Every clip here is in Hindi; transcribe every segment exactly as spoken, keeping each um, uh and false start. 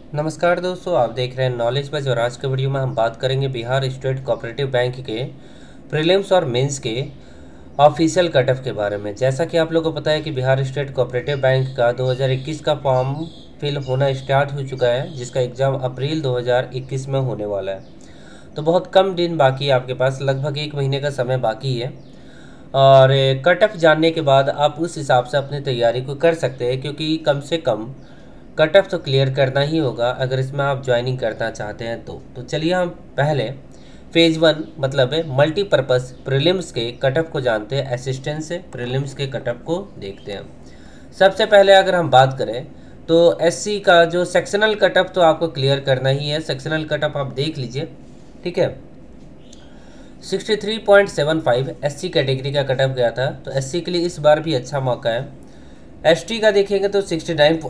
नमस्कार दोस्तों, आप देख रहे हैं नॉलेज बज और आज के वीडियो में हम बात करेंगे बिहार स्टेट कोऑपरेटिव बैंक के प्रीलिम्स और मेंस के ऑफिशियल कट ऑफ के बारे में। जैसा कि आप लोगों को पता है कि बिहार स्टेट कोऑपरेटिव बैंक का दो हज़ार इक्कीस का फॉर्म फिल होना स्टार्ट हो चुका है, जिसका एग्ज़ाम अप्रैल दो हज़ार इक्कीस में होने वाला है। तो बहुत कम दिन बाकी है आपके पास, लगभग एक महीने का समय बाकी है। और कट ऑफ जानने के बाद आप उस हिसाब से अपनी तैयारी को कर सकते हैं, क्योंकि कम से कम कट ऑफ तो क्लियर करना ही होगा अगर इसमें आप ज्वाइनिंग करना चाहते हैं तो तो चलिए हम पहले फेज वन मतलब है मल्टीपर्पज़ प्रीलिम्स के कट ऑफ को जानते हैं। असिस्टेंट से प्रीलिम्स के कट ऑफ को देखते हैं। सबसे पहले अगर हम बात करें तो एससी का जो सेक्शनल कट ऑफ तो आपको क्लियर करना ही है। सेक्शनल कट ऑफ आप देख लीजिए, ठीक है। Sixty three point seven five SC category का कट ऑफ गया था, तो एससी के लिए इस बार भी अच्छा मौका है। एसटी का देखेंगे तो sixty nine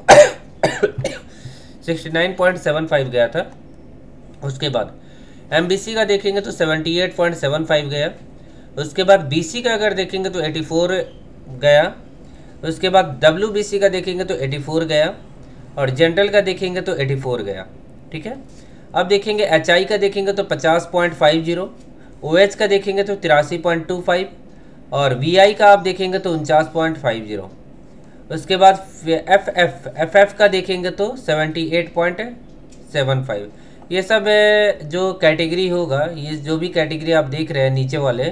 sixty nine point seven five गया था। उसके बाद एमबीसी का देखेंगे तो seventy eight point seven five गया। उसके बाद बीसी का अगर देखेंगे तो एटी फोर गया। उसके बाद डब्ल्यूबीसी का देखेंगे तो एटी फोर गया और जनरल का देखेंगे तो एटी फोर गया, ठीक है। अब देखेंगे एचआई का देखेंगे तो पचास पॉइंट फाइव जीरो, ओएच का देखेंगे तो तिरासी पॉइंट टू फाइव और वीआई का आप देखेंगे तो उनचास पॉइंट फाइव जीरो। उसके बाद एफ एफ एफ एफ का देखेंगे तो seventy eight point seven five. ये सब जो कैटेगरी होगा, ये जो भी कैटेगरी आप देख रहे हैं नीचे वाले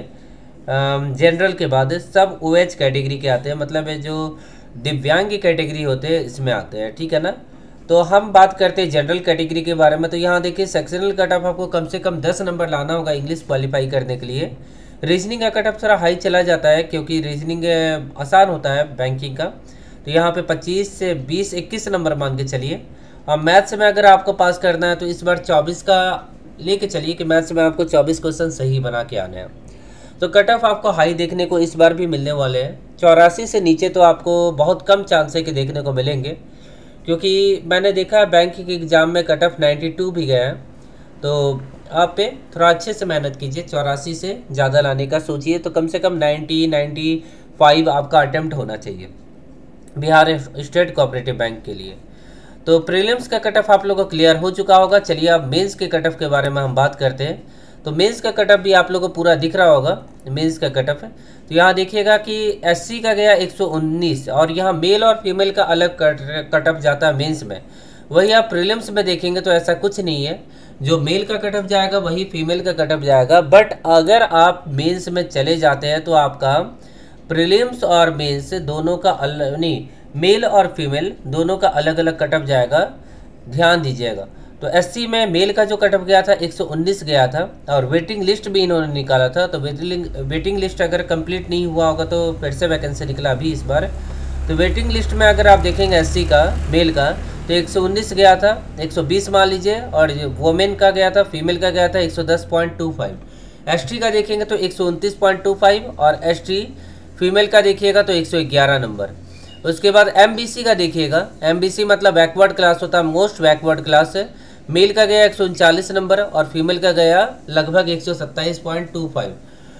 जनरल के बाद सब ओ एच कैटेगरी के आते हैं, मतलब जो दिव्यांग की कैटेगरी होते हैं इसमें आते हैं, ठीक है ना। तो हम बात करते हैं जनरल कैटेगरी के बारे में। तो यहाँ देखिए सेक्शनल कट ऑफ आपको कम से कम दस नंबर लाना होगा इंग्लिश क्वालिफाई करने के लिए। रीजनिंग का कट ऑफ थोड़ा हाई चला जाता है क्योंकि रीजनिंग आसान होता है बैंकिंग का, तो यहाँ पे पच्चीस से बीस इक्कीस नंबर मान के चलिए। और मैथ्स में अगर आपको पास करना है तो इस बार चौबीस का लेके चलिए कि मैथ्स में आपको चौबीस क्वेश्चन सही बना के आने हैं। तो कट ऑफ आपको हाई देखने को इस बार भी मिलने वाले हैं। चौरासी से नीचे तो आपको बहुत कम चांस है कि देखने को मिलेंगे, क्योंकि मैंने देखा बैंक के एग्ज़ाम में कट ऑफ नाइन्टी टू भी गया है। तो आप पे थोड़ा अच्छे से मेहनत कीजिए, चौरासी से ज़्यादा लाने का सोचिए। तो कम से कम नाइन्टी नाइन्टी फाइव आपका अटैम्प्ट होना चाहिए बिहार स्टेट कोऑपरेटिव बैंक के लिए। तो प्रीलिम्स का कट ऑफ आप लोगों को क्लियर हो चुका होगा। चलिए अब मेंस के कट ऑफ के बारे में हम बात करते हैं। तो मेंस का कट ऑफ भी आप लोगों को पूरा दिख रहा होगा, मेंस का कट ऑफ है। तो यहाँ देखिएगा कि एससी का गया एक सौ उन्नीस और यहाँ मेल और फीमेल का अलग कट ऑफ जाता है मेंस में। वही आप प्रीलिम्स में देखेंगे तो ऐसा कुछ नहीं है, जो मेल का कट ऑफ जाएगा वही फीमेल का कट ऑफ जाएगा। बट अगर आप मेंस में चले जाते हैं तो आपका प्रीलिम्स और मेंस दोनों का अलग नहीं, मेल और फीमेल दोनों का अलग अलग कट ऑफ जाएगा, ध्यान दीजिएगा। तो एससी में मेल का जो कट ऑफ गया था एक सौ उन्नीस गया था और वेटिंग लिस्ट भी इन्होंने निकाला था। तो वेटिंग वेटिंग लिस्ट अगर कंप्लीट नहीं हुआ होगा तो फिर से वैकेंसी निकला अभी इस बार। तो वेटिंग लिस्ट में अगर आप देखेंगे एससी का मेल का तो एक सौ उन्नीस गया था, एक सौ बीस मान लीजिए, और वोमेन का गया था, फीमेल का गया था एक सौ दस पॉइंट टू फाइव। एसटी का देखेंगे तो एक सौ उनतीस पॉइंट टू फाइव और एसटी फीमेल का देखिएगा तो एक सौ ग्यारह नंबर। उसके बाद एमबीसी का देखिएगा, एमबीसी मतलब बैकवर्ड क्लास होता है, मोस्ट बैकवर्ड क्लास है। मेल का गया एक सौ उनचालीस नंबर और फीमेल का गया लगभग एक सौ सत्ताईस point two five.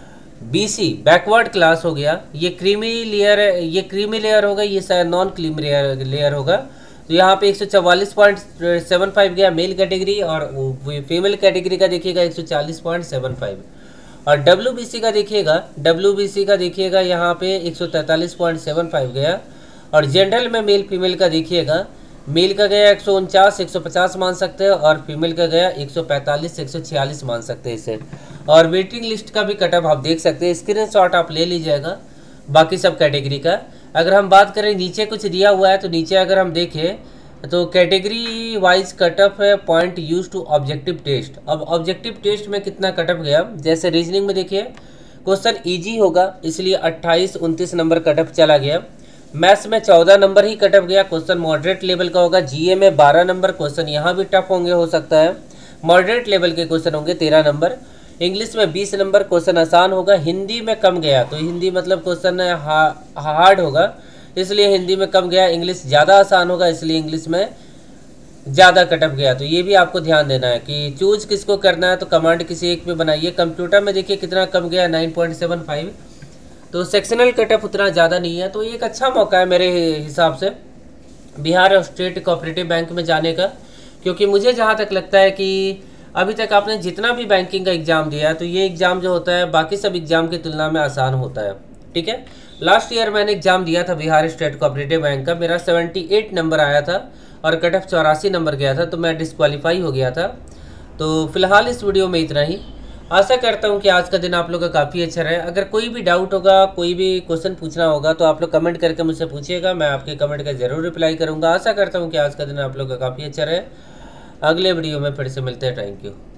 BC backward class हो गया, ये क्रीमी लेयर, ये क्रीमी लेयर होगा, ये शायद नॉन क्रीमी लेयर लेयर होगा। तो यहाँ पे एक सौ चवालीस पॉइंट सेवन फाइव गया मेल कैटेगरी और फीमेल कैटेगरी का देखिएगा एक सौ चालीस पॉइंट सेवन फाइव। और डब्ल्यूबीसी का देखिएगा, डब्ल्यूबीसी का देखिएगा यहाँ पे एक सौ तैंतालीस पॉइंट सेवन फाइव गया। और जनरल में मेल फीमेल का देखिएगा, मेल का गया एक सौ उनचास एक सौ पचास मान सकते हैं और फीमेल का गया एक सौ पैंतालीस एक सौ छियालीस मान सकते हैं इसे। और वेटिंग लिस्ट का भी कट ऑफ आप देख सकते हैं, स्क्रीनशॉट आप ले लीजिएगा बाकी सब कैटेगरी का। अगर हम बात करें नीचे कुछ दिया हुआ है तो नीचे अगर हम देखें तो कैटेगरी वाइज कट ऑफ है point use to objective test. अब ऑब्जेक्टिव टेस्ट में कितना कट ऑफ गया, जैसे रीजनिंग में देखिए क्वेश्चन इजी होगा इसलिए अट्ठाईस उनतीस नंबर कट ऑफ चला गया। मैथ्स में चौदह नंबर ही कट ऑफ गया, क्वेश्चन मॉडरेट लेवल का होगा। जीए में बारह नंबर, क्वेश्चन यहाँ भी टफ होंगे हो सकता है, मॉडरेट लेवल के क्वेश्चन होंगे तेरह नंबर। इंग्लिश में बीस नंबर, क्वेश्चन आसान होगा। हिंदी में कम गया, तो हिंदी मतलब क्वेश्चन हा, हार्ड होगा इसलिए हिंदी में कम गया। इंग्लिश ज़्यादा आसान होगा इसलिए इंग्लिश में ज़्यादा कट ऑफ गया। तो ये भी आपको ध्यान देना है कि चूज किसको करना है, तो कमांड किसी एक पे बनाइए। कंप्यूटर में देखिए कितना कम गया, नाइन पॉइंट सेवन फाइव। तो सेक्शनल कट ऑफ उतना ज़्यादा नहीं है, तो ये एक अच्छा मौका है मेरे हिसाब से बिहार स्टेट कोऑपरेटिव बैंक में जाने का, क्योंकि मुझे जहाँ तक लगता है कि अभी तक आपने जितना भी बैंकिंग का एग्ज़ाम दिया है तो ये एग्ज़ाम जो होता है बाकी सब एग्ज़ाम की तुलना में आसान होता है। ठीक है, लास्ट ईयर मैंने एग्ज़ाम दिया था बिहार स्टेट कोऑपरेटिव बैंक का, मेरा अठहत्तर नंबर आया था और कट ऑफ चौरासी नंबर गया था, तो मैं डिस्क्वालीफाई हो गया था। तो फिलहाल इस वीडियो में इतना ही। आशा करता हूँ कि आज का दिन आप लोग का काफ़ी अच्छा रहे। अगर कोई भी डाउट होगा, कोई भी क्वेश्चन पूछना होगा तो आप लोग कमेंट करके मुझसे पूछिएगा, मैं आपके कमेंट का ज़रूर रिप्लाई करूँगा। आशा करता हूँ कि आज का दिन आप लोग का काफ़ी अच्छा रहे। अगले वीडियो में फिर से मिलते हैं। Thank you.